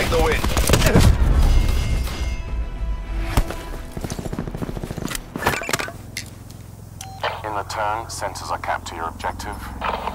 take the win. In return, sensors are capped to your objective.